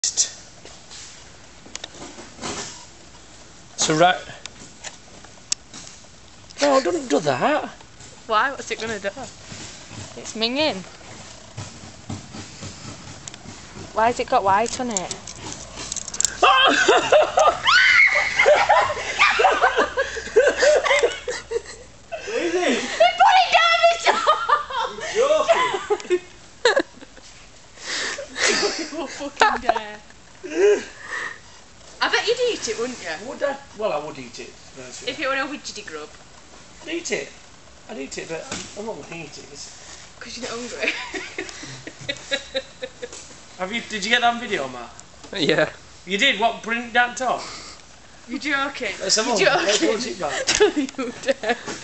So right. No, don't do that. Why? What's it gonna do? It's minging. Why's it got white on it? Really? He put it down his You're joking. You fucking dare. I bet you'd eat it, wouldn't you? Would I? Well, I would eat it. If it were a widgety grub. I'd eat it. I'd eat it, but I'm not going to eat it. Because you're not hungry. Did you get that on video, Matt? Yeah. You did? What? Bring it down top? You're joking. Let's have a You're look. Let's joking. watch it back. Don't you dare.